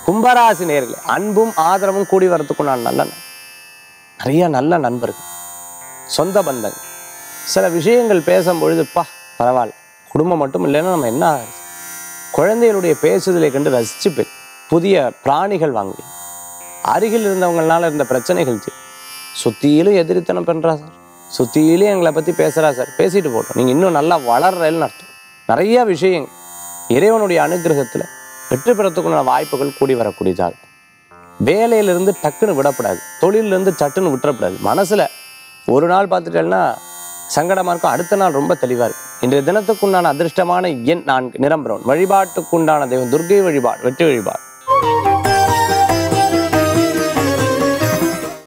கும்பராசி நேர்களே, அன்பும் ஆதரவும் கூடி வரத்துக்குண்டான நல்ல நாள். நிறைய நல்ல நண்பர்கள், சொந்த பந்தங்கள், சில விஷயங்கள் பேசும்பொழுது பரவாயில்ல, குடும்பம் மட்டும் இல்லைன்னா நம்ம என்ன குழந்தைகளுடைய பேசுதலை கண்டு ரசிச்சுப்பேன். புதிய பிராணிகள் வாங்கி அருகில் இருந்தவங்களால இருந்த பிரச்சனைகள் சுத்தியிலும் எதிரித்தனம் பண்றா சார், சுத்தியிலும் எங்களை பத்தி பேசுறா சார், பேசிட்டு போட்டோம், நீங்க இன்னும் நல்லா வளர்றேன்னு அர்த்தம். நிறைய விஷயங்கள் இறைவனுடைய அனுகிரகத்துல வெற்றி பெறத்துக்குள்ள வாய்ப்புகள் கூடி வரக்கூடியதாக. வேலையிலிருந்து டக்குன்னு விடப்படாது, தொழிலிருந்து சட்டுன்னு விட்டுறப்படாது. மனசுல ஒரு நாள் பார்த்துட்டேன்னா சங்கடமா இருக்கும், அடுத்த நாள் ரொம்ப தெளிவா இருக்கும். இன்றைய தினத்துக்குண்டான அதிர்ஷ்டமான எண் 4, நிறம் பிரவுன். வழிபாட்டுக்குண்டான தெய்வம் துர்க்கை வழிபாடு, வெற்றி வழிபாடு.